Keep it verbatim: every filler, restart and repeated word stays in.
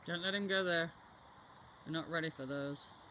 Don't let him go there. We're not ready for those.